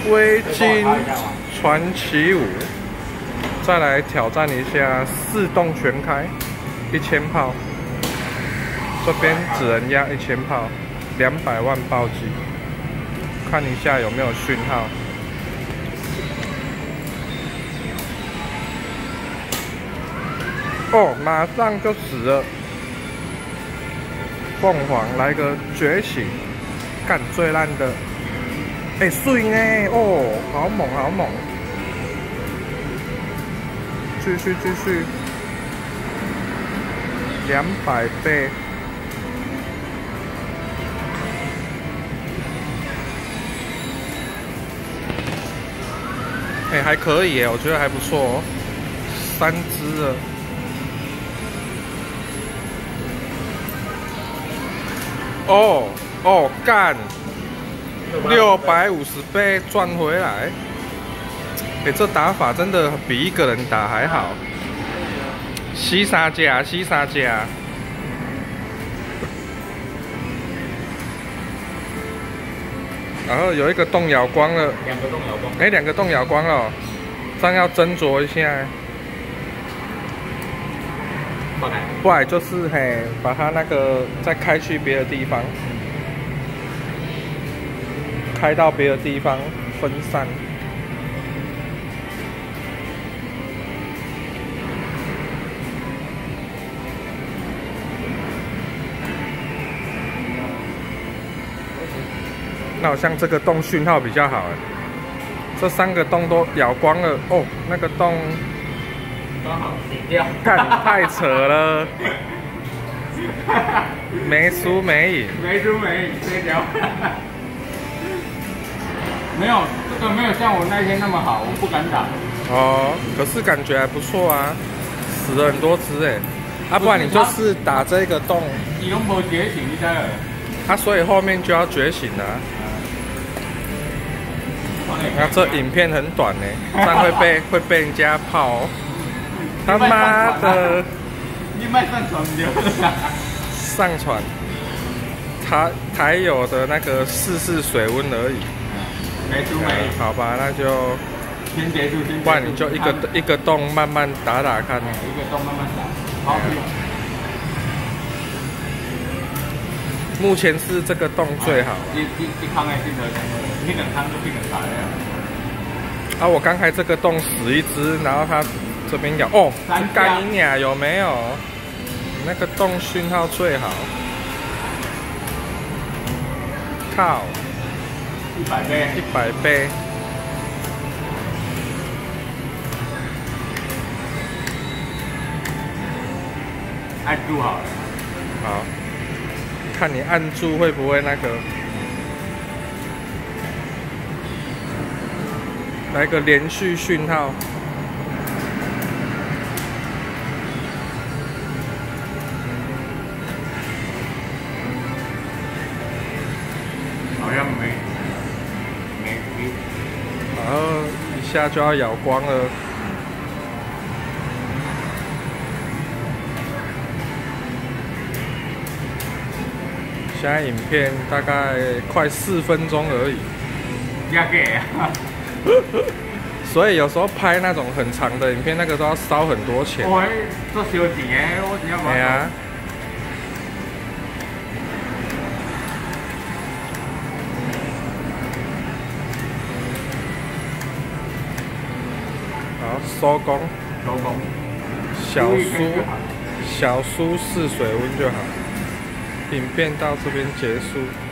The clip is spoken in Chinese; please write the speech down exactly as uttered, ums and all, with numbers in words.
微金传奇五，再来挑战一下四洞全开，一千炮。这边只能压一千炮，两百万暴击，看一下有没有讯号。哦，马上就死了。凤凰来个觉醒，干最烂的。哎、欸，水呢？哦，好猛，好猛！继续，继续，两百倍。哎、欸，还可以耶，我觉得还不错哦，三只了。哦哦，干！六百五十倍赚回来。哎、欸，这打法真的比一个人打还好。吸沙甲，吸沙甲。然后有一个洞咬光了， 两个洞咬光， 哎，两个洞咬光了，这样要斟酌一下。 不然， 不然就是嘿，把它那个再开去别的地方，开到别的地方分散。那好像这个洞讯号比较好哎，这三个洞都咬光了哦，那个洞刚好死掉， 看太扯了，没输没赢， 没输没赢，这条没有这个没有像我那天那么好，我不敢打。哦， 可是感觉还不错啊，死了很多只哎，啊不然你就是打这个洞， 你都没觉醒，你知道？ 它、啊、所以后面就要觉醒了、啊。那、啊、这影片很短呢，这样会被会被人家泡、哦。他妈的！ 你卖上传不就？ 上传，台台有的那个试试水温而已。 没输没。 好吧，那就先结束，先结束。 不然你就一个一个洞慢慢打打看。 一个洞慢慢打。好。 目前是这个洞最好。 一一一康的镜头，你两康就变成啥了？ 啊，我刚开这个洞死一只，然后它这边咬，哦，干你俩有没有？那个洞讯号最好。靠！ 一百倍， 一百倍。 按住好了。 好。看你按住会不会那个，来个连续讯号。 好像没没没。 然后一下就要咬光了。现在影片大概快四分钟而已， 加给啊！ 所以有时候拍那种很长的影片，那个都要烧很多钱。 我做小钱的，我只要买。 对啊。好，收工。 收工。 小苏，小苏试水温就好。影片到这边结束。